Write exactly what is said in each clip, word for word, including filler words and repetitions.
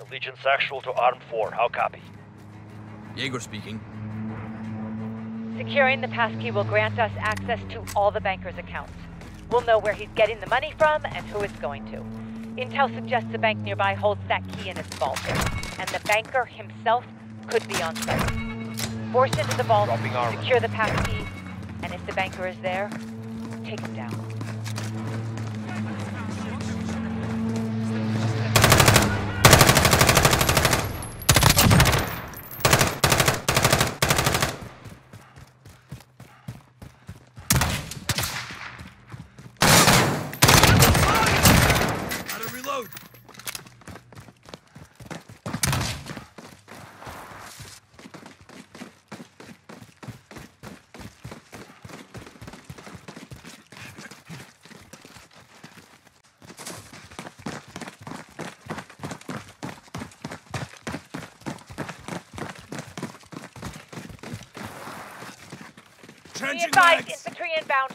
Legion Actual to Arm four. How copy? Jaeger speaking. Securing the passkey will grant us access to all the banker's accounts. We'll know where he's getting the money from and who it's going to. Intel suggests a bank nearby holds that key in its vault, and the banker himself could be on site. Force into the vault, secure the passkey, and if the banker is there, take him down. Be advised, infantry inbound.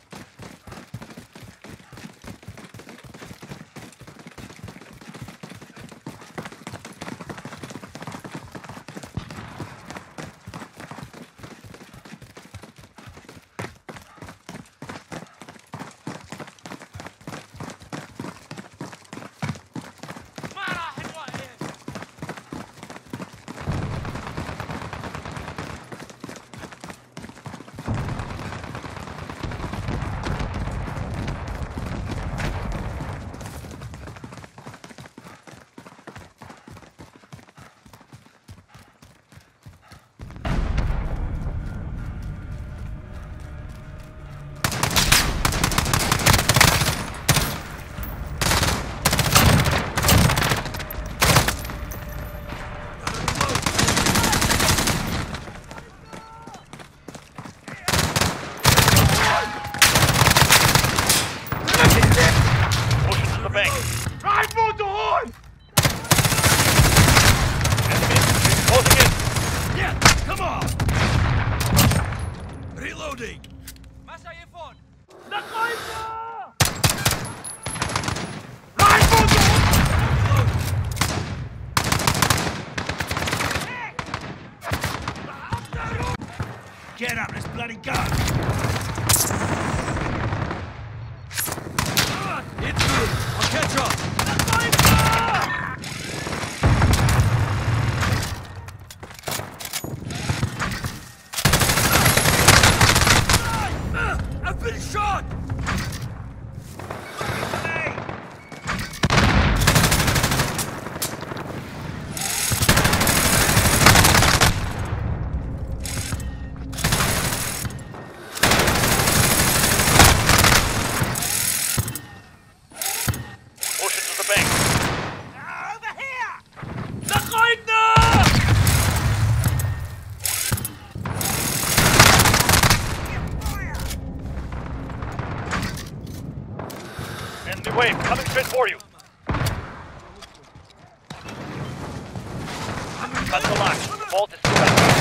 Get up, let's bloody go! It's good! I'll catch up! I've been shot! Enemy wave, coming straight for you. Cut the lock. Vault is secured.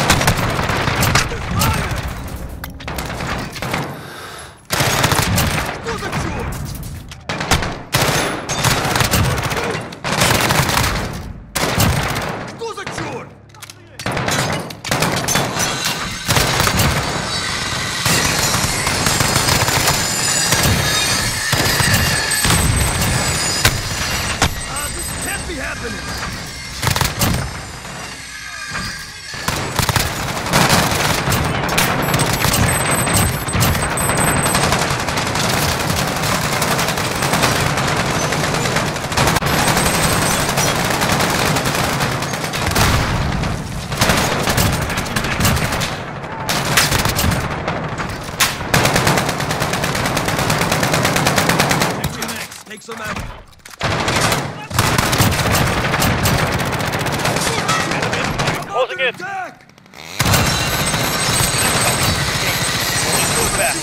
Take some ammo. Closing in. Move back.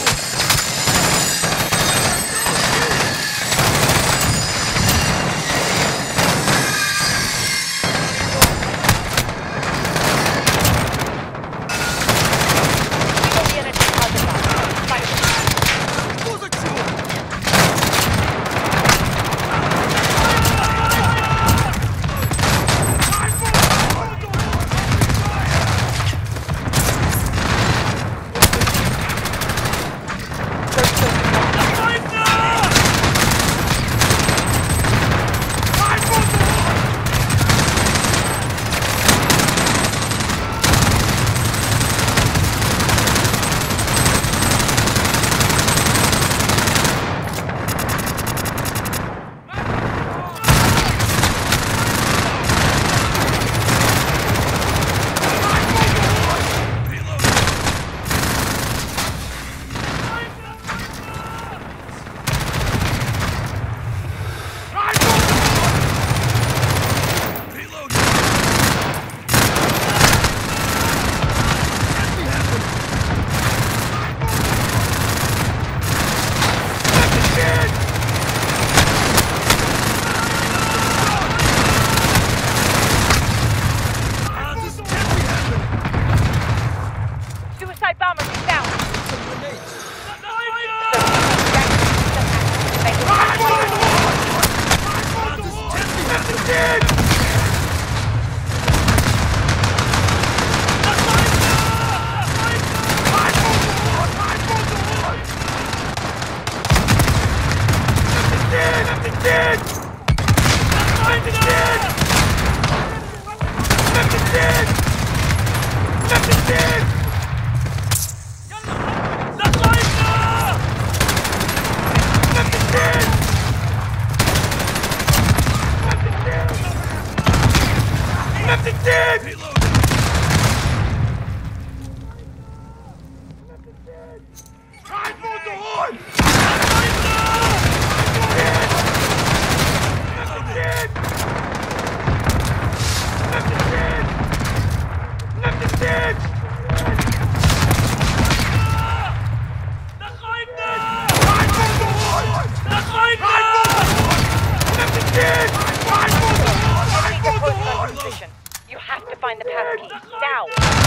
You have to find the passkey. Now!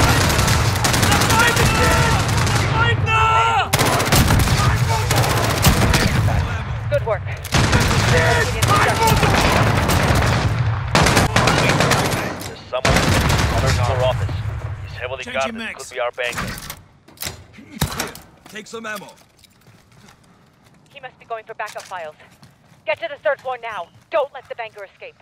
Good work. There's someone in the other floor office. He's heavily Changing guarded. mags. Could be our banker. Take some ammo. He must be going for backup files. Get to the third floor now. Don't let the banker escape.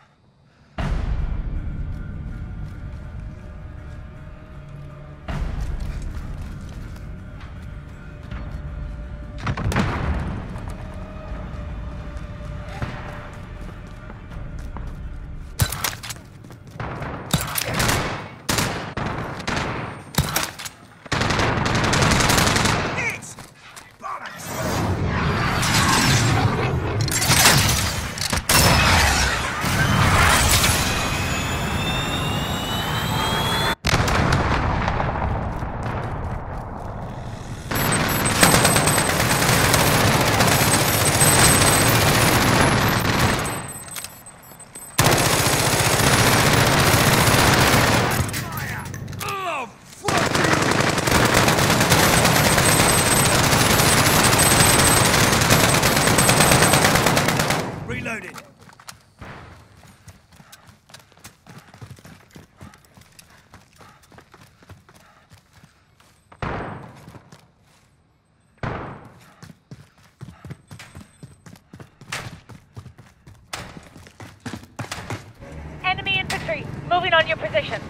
Enemy infantry, moving on your position.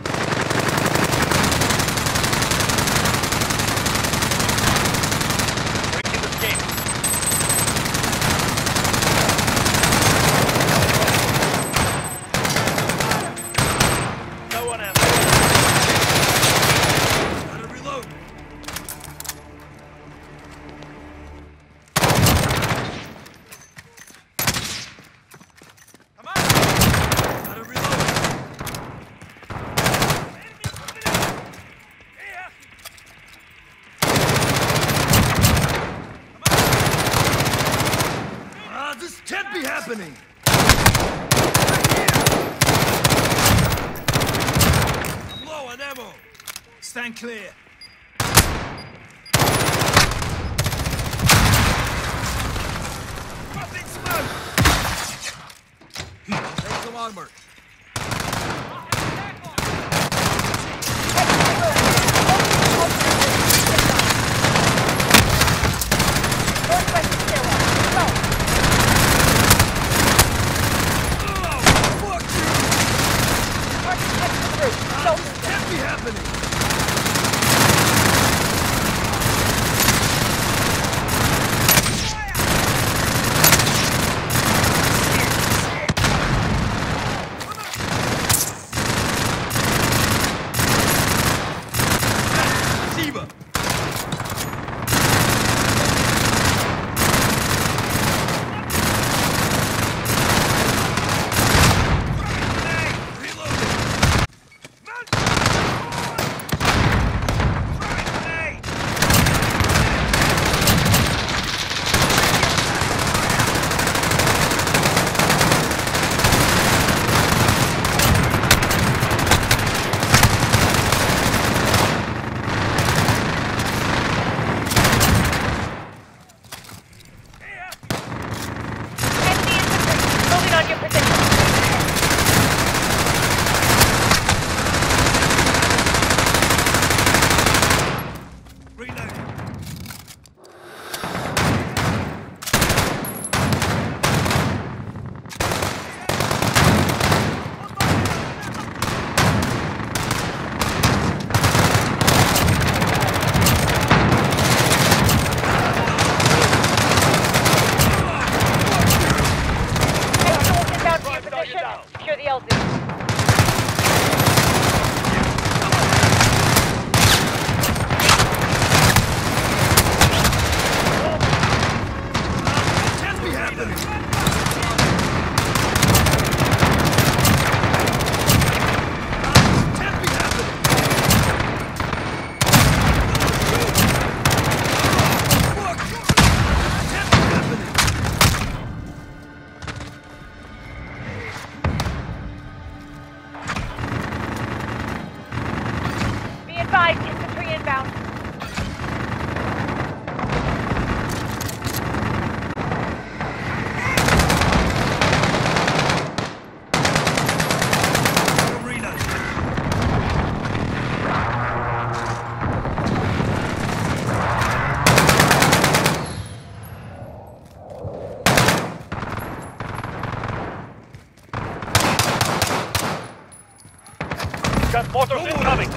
Breaking the escape. No one else. Gotta reload. Come on. Gotta reload. Ah, this can't be happening. I'm low on ammo. Stand clear. Dropping smoke. Take some armor. Oh, fuck you! This can't be happening. advised, infantry inbound. Reload. Got mortars incoming.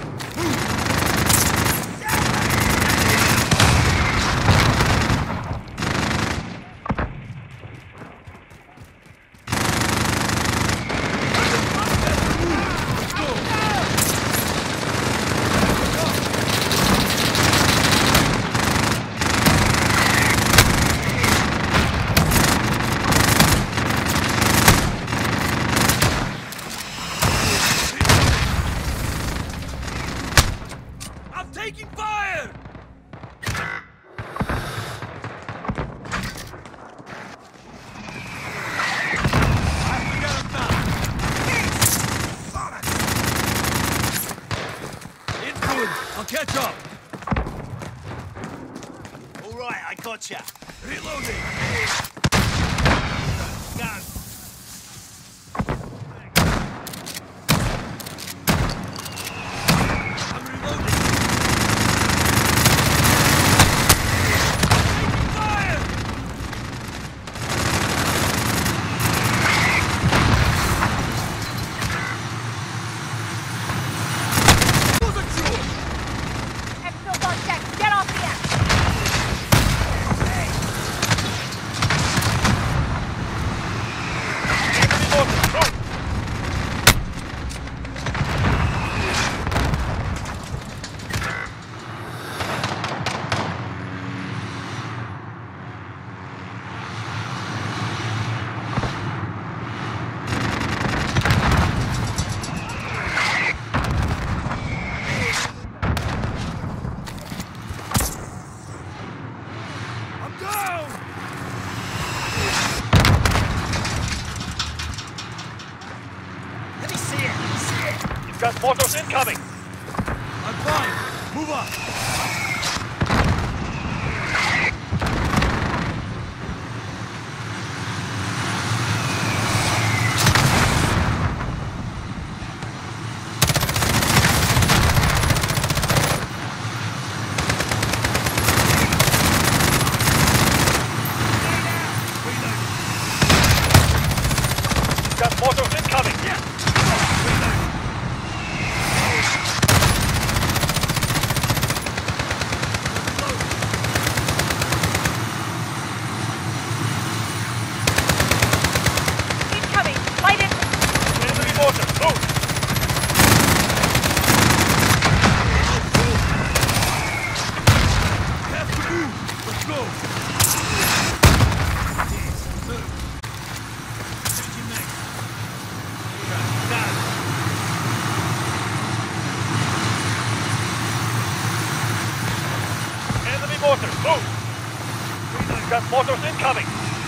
Taking fire! It's good. I'll catch up. All right, I gotcha. Reloading. Go. I'm reloading. Exfil's on deck. Get off the act. I'm down! Let me see it. Let me see it. You've got mortars incoming. I'm fine. Move up. Got mortars incoming. Yeah. Incoming. Light it. Enemy mortar. Move. Have to move. Let's go. Changing mag. Got it. Enemy mortar. Move. Got mortars incoming.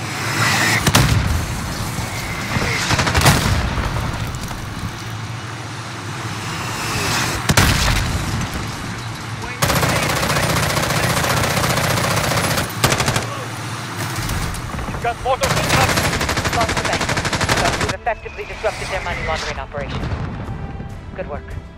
Got mortars incoming. Lost the bank. So we've effectively disrupted their money laundering operation. Good work.